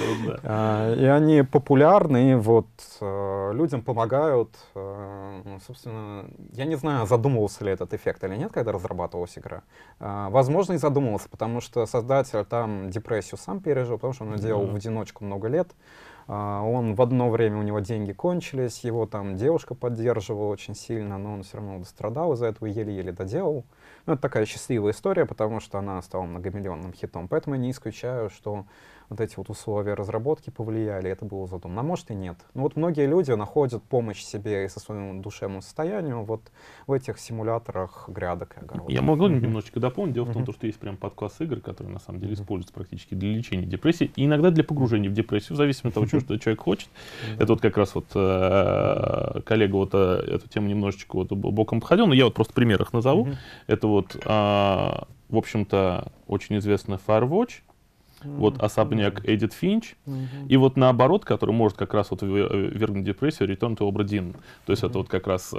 И они популярны, и вот людям помогают. Собственно, я не знаю, задумывался ли этот эффект или нет, когда разрабатывалась игра. Возможно, и задумывался, потому что создатель там депрессию сам пережил, потому что он делал в одиночку много лет. Uh, он в одно время, у него деньги кончились, его там девушка поддерживала очень сильно, но он все равно страдал из-за этого, еле-еле доделал. Ну, это такая счастливая история, потому что она стала многомиллионным хитом. Поэтому я не исключаю, что вот эти вот условия разработки повлияли, это было задумано. А может и нет. Но вот многие люди находят помощь себе и со своему душевному состоянию вот в этих симуляторах грядок и огородов. Я могу mm-hmm. немножечко дополнить. Дело mm-hmm. в том, что есть прям подкласс игр, которые на самом деле mm-hmm. используются практически для лечения депрессии и иногда для погружения в депрессию, в зависимости от того, что человек хочет. Mm-hmm. Это вот как раз вот э, коллега вот э, эту тему немножечко вот боком обходил, но я вот просто пример их назову. Mm-hmm. Это вот, э, в общем-то, очень известный Firewatch. Mm-hmm. Вот особняк Эдит Финч, mm-hmm. и вот наоборот, который может как раз вот ввергнуть депрессию, Return to Obra Dinn. То есть mm-hmm. это вот как раз, э,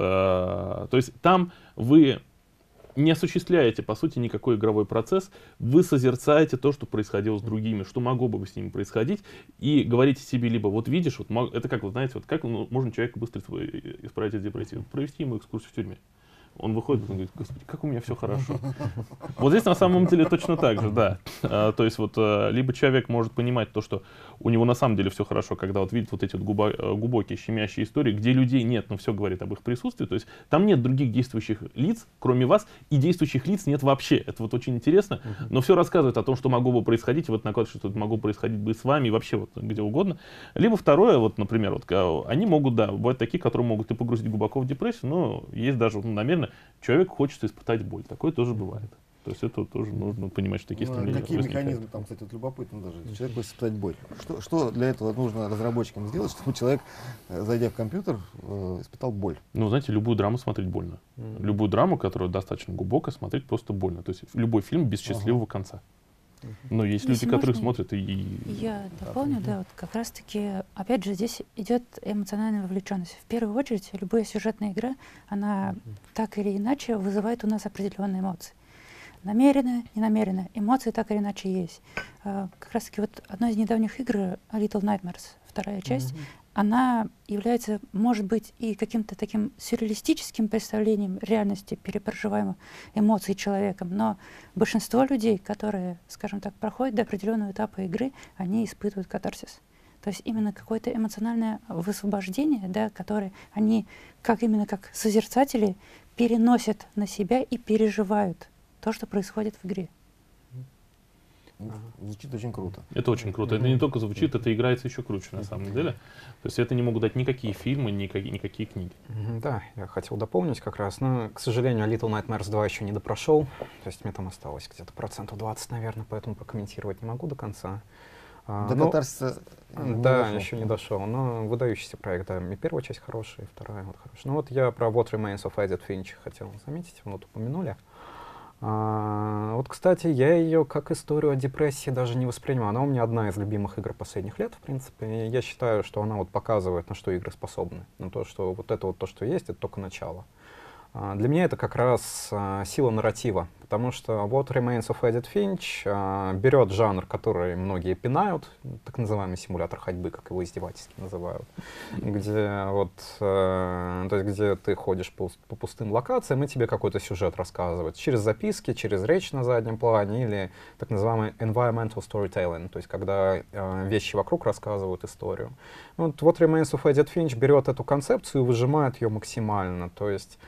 то есть там вы не осуществляете, по сути, никакой игровой процесс, вы созерцаете то, что происходило с другими, что могло бы с ними происходить, и говорите себе либо, вот видишь, вот, это как, вы знаете, вот как ну, можно человека быстро исправить из депрессии, провести ему экскурсию в тюрьме. Он выходит и говорит: господи, как у меня все хорошо. Вот здесь на самом деле точно так же, да. А, то есть вот а, либо человек может понимать то, что у него на самом деле все хорошо, когда вот видит вот эти вот глубо, глубокие, щемящие истории, где людей нет, но все говорит об их присутствии. То есть там нет других действующих лиц, кроме вас, и действующих лиц нет вообще. Это вот очень интересно, но все рассказывает о том, что могло бы происходить, и вот накладывает, что это могло происходить бы с вами, и вообще вот где угодно. Либо второе, вот, например, вот, они могут, да, бывают такие, которые могут и погрузить глубоко в депрессию, но есть даже, ну, намеренно, человеку хочется испытать боль. Такое тоже бывает. То есть это тоже нужно понимать, что такие ну, стремления какие возникают. механизмы там, кстати, вот любопытно даже. Человек хочет испытать боль. Что, что для этого нужно разработчикам сделать, чтобы человек, зайдя в компьютер, э, испытал боль? Ну, знаете, любую драму смотреть больно. Mm-hmm. Любую драму, которая достаточно глубокая, смотреть просто больно. То есть любой фильм без счастливого ага. конца. Но есть Если люди, которые можно, смотрят и... Я дополню, да, вот как раз-таки, опять же, здесь идет эмоциональная вовлеченность. В первую очередь, любая сюжетная игра, она так или иначе вызывает у нас определенные эмоции. Намеренно, ненамеренно. Эмоции так или иначе есть. А, как раз-таки вот одна из недавних игр, Little Nightmares, вторая часть, mm-hmm. она является, может быть, и каким-то таким сюрреалистическим представлением реальности, перепроживаемых эмоций человеком, но большинство людей, которые, скажем так, проходят до определенного этапа игры, они испытывают катарсис. То есть именно какое-то эмоциональное высвобождение, да, которое они, как именно как созерцатели, переносят на себя и переживают то, что происходит в игре. Звучит очень круто. Это очень круто. Это не только звучит, это играется еще круче на самом деле. То есть это не могут дать никакие фильмы, никакие, никакие книги. Да, я хотел дополнить как раз, но, к сожалению, Little Nightmares два еще не допрошел. То есть мне там осталось где-то процентов двадцать, наверное, поэтому прокомментировать не могу до конца. До но, катарсиса не да, дошел. еще не дошел, но выдающийся проект, да. И первая часть хорошая, и вторая вот хорошая. Ну вот я про What Remains of Edith Finch хотел заметить, вот упомянули. А, вот, кстати, я ее как историю о депрессии даже не воспринимаю. Она у меня одна из любимых игр последних лет, в принципе. И я считаю, что она вот показывает, на что игры способны. На то, что вот это вот то, что есть, это только начало. А, для меня это как раз а, сила нарратива. Потому что What Remains of Edith Finch а, берет жанр, который многие пинают, так называемый симулятор ходьбы, как его издевательски называют, где вот, э, то есть где ты ходишь по, по пустым локациям, и тебе какой-то сюжет рассказывают через записки, через речь на заднем плане, или так называемый environmental storytelling, то есть когда э, вещи вокруг рассказывают историю. Вот What Remains of Edith Finch берет эту концепцию и выжимает ее максимально, то есть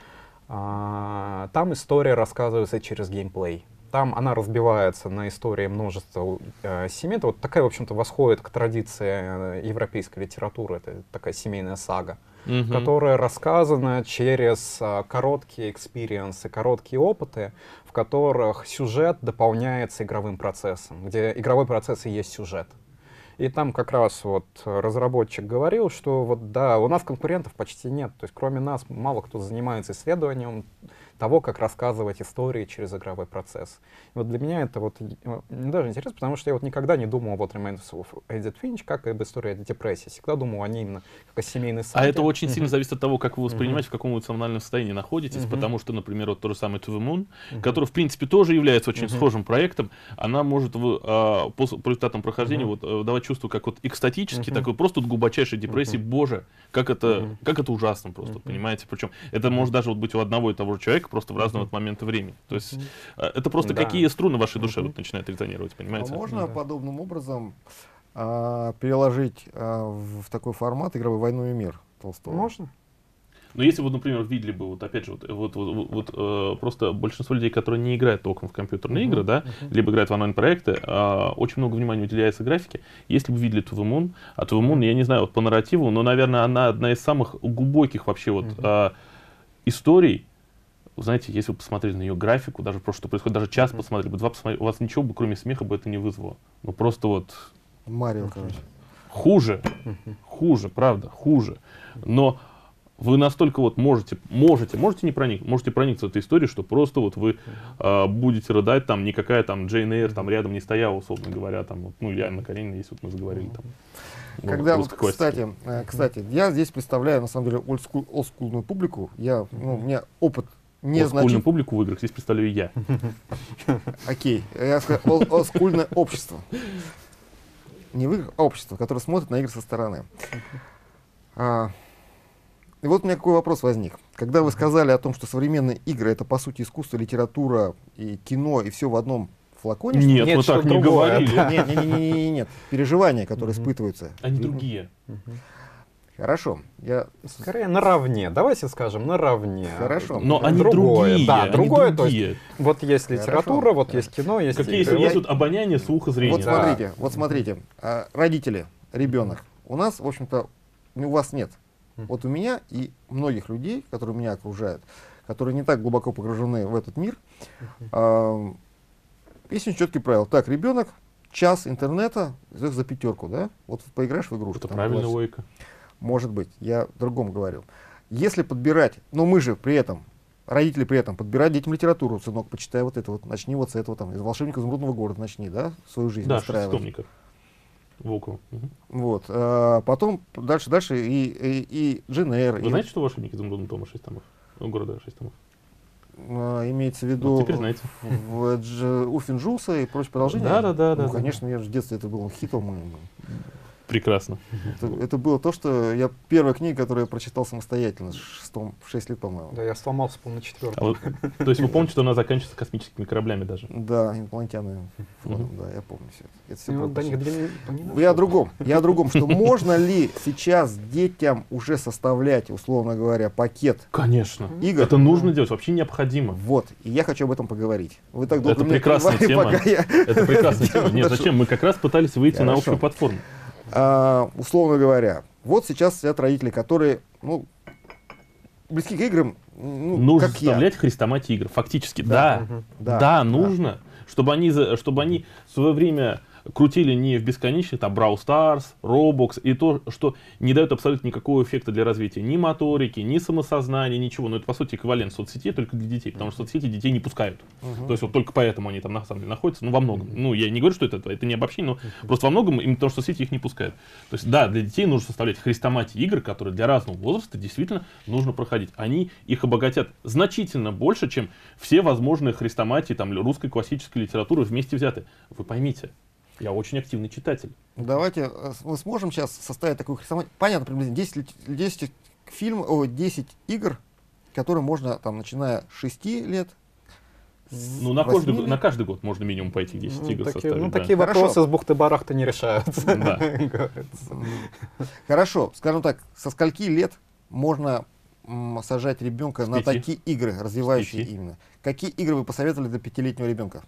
А, там история рассказывается через геймплей. Там она разбивается на истории множества э, семей. Это вот такая, в общем-то, восходит к традиции э, европейской литературы. Это такая семейная сага, Мгм. которая рассказана через э, короткие экспириенсы, короткие опыты, в которых сюжет дополняется игровым процессом, где игровой процесс и есть сюжет. И там как раз вот разработчик говорил, что вот да, у нас конкурентов почти нет. То есть кроме нас мало кто занимается исследованием того, как рассказывать истории через игровой процесс. И вот для меня это вот даже интересно, потому что я вот никогда не думал вот Remains of Edith Finch как об истории депрессии. Всегда думал о ней именно как о семейной саге. А это очень сильно зависит от того, как вы воспринимаете, в каком эмоциональном состоянии находитесь, потому что, например, вот то же самое To the Moon, который, в принципе, тоже является очень схожим проектом, она может в, а, по, по результатам прохождения вот, а, давать чувство, как вот экстатический, такой просто вот глубочайшей депрессии. Боже, как это, как это ужасно просто, понимаете? Причем это может даже вот быть у одного и того же человека, просто в разные вот моменты времени. То есть а, это просто Да. какие струны в вашей душе вот начинают резонировать, понимаете? А можно подобным образом а, переложить а, в, в такой формат игровой «Войну и мир» Толстого? Можно? Но если вот, например, видели бы, вот опять же, вот, вот, вот, вот, э, просто большинство людей, которые не играют толком в компьютерные игры, да, либо играют в онлайн-проекты, э, очень много внимания уделяется графике. Если бы видели To the Moon, а To the Moon, я не знаю, вот по нарративу, но, наверное, она одна из самых глубоких вообще вот э, историй. Вы знаете, если вы посмотрели на ее графику, даже просто что происходит, даже час посмотрели, бы, два посмотрели, у вас ничего бы, кроме смеха, бы это не вызвало. Ну просто вот Марио, короче. хуже, хуже, правда, хуже. Но вы настолько вот можете, можете, можете не проникнуть, можете проникнуться в эту историю, что просто вот вы э, будете рыдать, там никакая там Джейн Эйр там рядом не стояла, условно говоря, там, вот, ну, или Анна Каренина, если вот мы заговорили там. Когда вот, русской классики. кстати, э, кстати, я здесь представляю, на самом деле, олдскул- олдскульную публику. Я, ну, у меня опыт Олдскульную незначительный. публику в играх здесь представляю я. Окей, я сказал, ол- олдскульное общество. Не в играх, а общество, которое смотрит на игры со стороны. А, и вот у меня какой вопрос возник. Когда вы сказали о том, что современные игры — это, по сути, искусство, литература и кино, и все в одном флаконе? что ли? Нет, Нет, мы что так не другое, говорили. да. Нет, нет, нет, нет, нет, нет. Переживания, которые испытываются. Они И- другие. Хорошо. Я... Скорее наравне. Давайте скажем наравне. Хорошо. Но Да, они другое, другие. да, они другое, то есть другие. Вот есть Хорошо. литература, вот Да. есть кино, есть Какие есть, игры. есть вот обоняние, слух и зрение. Вот Да. смотрите, вот смотрите. А, родители, ребенок. У нас, в общем-то, у вас нет. Вот у меня и многих людей, которые меня окружают, которые не так глубоко погружены в этот мир, а, есть очень четкие правила. Так, ребенок, час интернета за за пятерку, да? Вот поиграешь в игрушку. Это там, правильно, классика. Лойка. Может быть, я в другом говорил. Если подбирать, но мы же при этом, родители при этом, подбирать детям литературу, сынок, почитай вот это вот, начни вот с этого, там, из «Волшебника изумрудного города» начни, да, свою жизнь Да, выстраивать. шеститомников. Волкова. Мгм. Вот, а потом дальше, дальше и, и, и Джейн Эйр, Вы и, знаете, что волшебник изумрудного тома шесть томов? Ну, города шесть томов. а, имеется в виду Вот теперь знаете. в, в Дж- Урфин Джюса и прочее продолжение? Да, да, да, Ну, да, конечно, я же в детстве это был хитом. моим. Прекрасно. Это, это было то, что я первая книга, которую я прочитал самостоятельно, в шесть лет, по-моему. Да, я сломался, по-моему, на А четвертом. вот, то есть вы помните, что она заканчивается космическими кораблями даже? Да, инопланетяне. Мгм. Да, я помню все это. Это всё Ну, было до них прочитано. дли- не Я о дошел. другом. Я о другом, что можно ли сейчас детям уже составлять, условно говоря, пакет Конечно. игр? Это нужно делать, вообще необходимо. Вот, и я хочу об этом поговорить. Вы так долго Это меня прекрасная кивали, тема. пока я... Это прекрасная тема. Нет, Хорошо. зачем? Мы как раз пытались выйти на Хорошо. общую платформу. А, условно говоря, вот сейчас сидят родители, которые, ну, близки к играм, ну, Нужно как я. составлять хрестоматии игр. Фактически, Да. да. Мгм. Да, Да, да. нужно. Чтобы они, за- чтобы они в свое время крутили не в бесконечных, там, Brawl Stars, Roblox, и то, что не дает абсолютно никакого эффекта для развития ни моторики, ни самосознания, ничего. Но это, по сути, эквивалент соцсетей только для детей, потому что соцсети детей не пускают. Мгм. То есть вот только поэтому они там на самом деле находятся, ну, во многом. Ну, я не говорю, что это, это не обобщение, но просто во многом именно потому, что соцсети их не пускают. То есть, да, для детей нужно составлять хрестоматии игр, которые для разного возраста действительно нужно проходить. Они их обогатят значительно больше, чем все возможные хрестоматии там, русской классической литературы вместе взяты. Вы поймите, я очень активный читатель. Давайте, э, с- мы сможем сейчас составить такую хрестоматию. Понятно, приблизительно десять, лит- десять фильм, о, десять игр, которые можно, там, начиная с шести лет. с Ну, на каждый, восьми год- лет. на каждый год можно минимум по этих десять Ну, игр такие, составить. ну, да. такие Хорошо. вопросы с бухты-барахты не решаются. Да. говорится. Хорошо, скажем так, со скольки лет можно м, сажать ребенка С на пяти. такие игры, развивающие пяти. именно? Какие игры вы посоветовали для пятилетнего ребенка?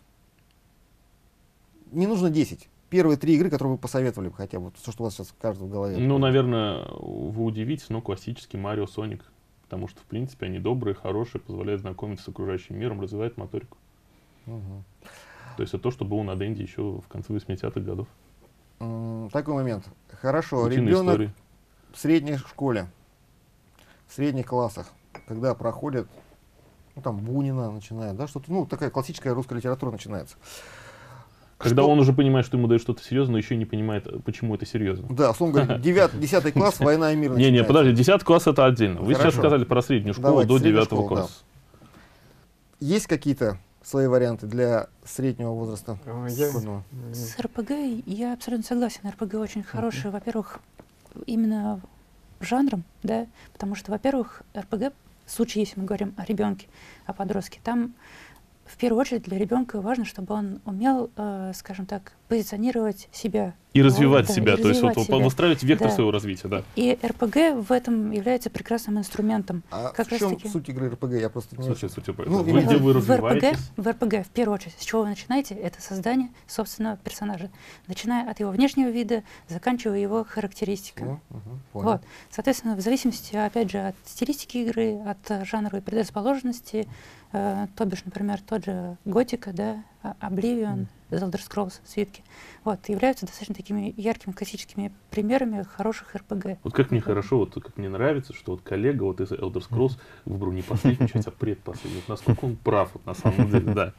Не нужно десять. Первые три игры, которые вы посоветовали бы хотя бы, вот, то, что у вас сейчас в каждом в голове. Ну, наверное, вы удивитесь, но классический Марио, Соник. Потому что, в принципе, они добрые, хорошие, позволяют знакомиться с окружающим миром, развивают моторику. Мгм. То есть это то, что было на Денде еще в конце восьмидесятых годов. М, Такой момент. Хорошо, Утиные ребенок истории. в средней школе, в средних классах, когда проходит, ну там Бунина начинает, да, что-то, ну такая классическая русская литература начинается. Когда Что- он уже понимает, что ему дают что-то серьезное, но еще не понимает, почему это серьезно. Да, условно говоря, девятый, десятый класс, война и мир Не-не, начинается. подожди, десятый класс это отдельно. Вы сейчас Хорошо. сказали про среднюю школу Давайте, до среднюю девятого школу, да. класса. Есть какие-то свои варианты для среднего возраста? Э, я- школьного? С РПГ я абсолютно согласен. РПГ очень хороший, во-первых, именно жанром, да, потому что, во-первых, РПГ, в случае, если мы говорим о ребенке, о подростке, там в первую очередь для ребенка важно, чтобы он умел, э, скажем так, позиционировать себя. И развивать Да, себя, и то есть вот развивать себя. выстраивать вектор Да. своего развития, да. И РПГ в этом является прекрасным инструментом. А Как в раз чем таки. суть игры эр пэ гэ? Я просто не Слушай, суть, Ну, вы, именно где вы в РПГ, развиваетесь, в РПГ, в первую очередь, с чего вы начинаете, это создание собственного персонажа, начиная от его внешнего вида, заканчивая его характеристиками. Ну, мгм, понял. Вот. Соответственно, в зависимости, опять же, от стилистики игры, от э, жанровой предрасположенности, э, то бишь, например, тот же Готика, да, а- Oblivion, The Elder Scrolls, свитки, вот, являются достаточно такими яркими классическими примерами хороших эр пэ гэ. вот как мне хорошо, вот как мне нравится, что вот коллега вот из Elder Scrolls выбрал не последнюю часть, а предпоследнюю. Вот насколько он прав вот на самом деле, да.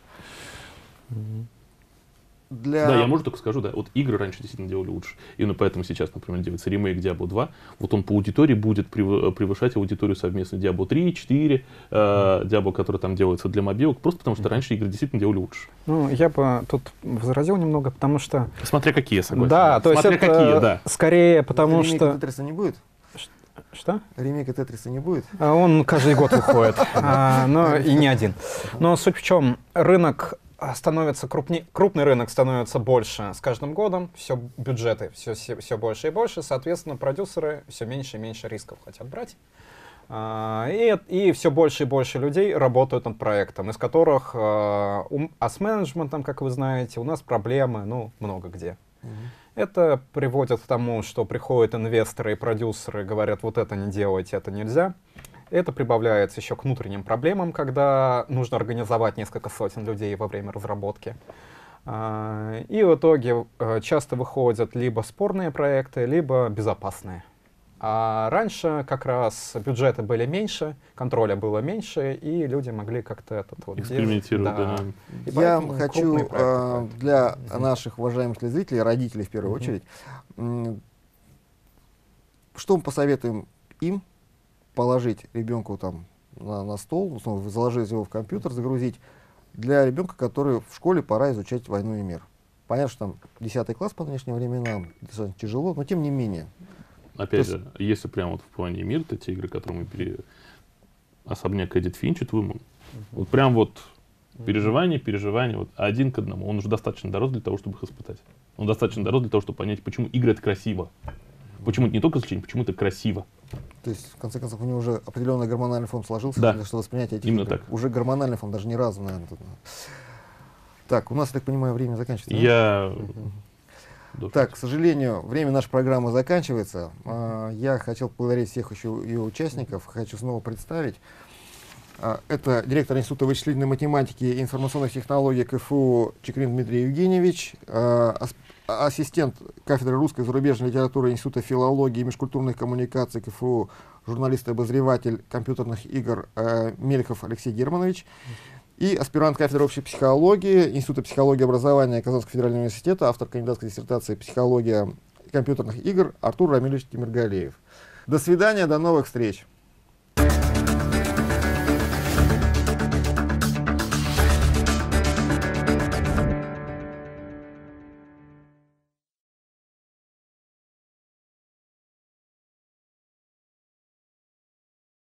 Для... Да, я, может, только скажу, да, вот игры раньше действительно делали лучше. Именно поэтому сейчас, например, делается ремейк Diablo два. Вот он по аудитории будет прев- превышать аудиторию совместно Diablo три, четыре, э, Diablo, который там делается для мобилок, просто потому что раньше игры действительно делали лучше. Ну, я бы тут возразил немного, потому что... Смотря какие, я согласен. Да, то есть Смотря это какие, да. скорее потому Ремейка что... Тетриса не будет? Что? Ремейка Тетриса не будет? А Он каждый год выходит, а, но и не один. Но суть в чем, рынок становится крупнее, крупный рынок становится больше с каждым годом, все бюджеты все, все, все больше и больше, соответственно, продюсеры все меньше и меньше рисков хотят брать. А, и, и все больше и больше людей работают над проектом, из которых, а, у- а с менеджментом, как вы знаете, у нас проблемы, ну, много где. Мгм. Это приводит к тому, что приходят инвесторы и продюсеры и говорят, вот это не делайте, это нельзя. Это прибавляется еще к внутренним проблемам, когда нужно организовать несколько сотен людей во время разработки. А, И в итоге э, часто выходят либо спорные проекты, либо безопасные. А раньше как раз бюджеты были меньше, контроля было меньше, и люди могли как-то этот вот делать. Экспериментировать, да. И Я поэтому хочу крупные проекты э, ходят. для Мгм. наших уважаемых телезрителей, родителей в первую Мгм. очередь, м, что мы посоветуем им положить ребенку там на, на стол, условно, заложить его в компьютер, загрузить, для ребенка, который в школе пора изучать «Войну и мир». Понятно, что там десятый класс по нынешним временам, достаточно тяжело, но тем не менее. Опять То же, если прямо вот в плане мира, то те игры, которые мы пере... Особняк Эдит Финч и Твимун. Вот прям вот переживание, переживание, вот один к одному. Он уже достаточно дорос для того, чтобы их испытать. Он достаточно дорос для того, чтобы понять, почему игры это красиво. Почему это не только развлечение, почему это красиво. То есть, в конце концов, у него уже определенный гормональный фон сложился, Да. для что воспринятие этих Именно игр. так. Уже гормональный фон, даже ни разу, наверное. Тут. Так, у нас, я так понимаю, время заканчивается. да? Я... Так, к сожалению, время нашей программы заканчивается. А, Я хотел поблагодарить всех еще ее участников. Хочу снова представить. А, Это директор Института вычислительной математики и информационных технологий КФУ Чекрин Дмитрий Евгеньевич, а, ас- ассистент кафедры русской и зарубежной литературы Института филологии и межкультурных коммуникаций КФУ, журналист и обозреватель компьютерных игр а, Мелехов Алексей Германович. И аспирант кафедры общей психологии Института психологии и образования Казанского федерального университета, автор кандидатской диссертации «Психология компьютерных игр» Артур Рамилевич Тимиргалеев. До свидания, до новых встреч!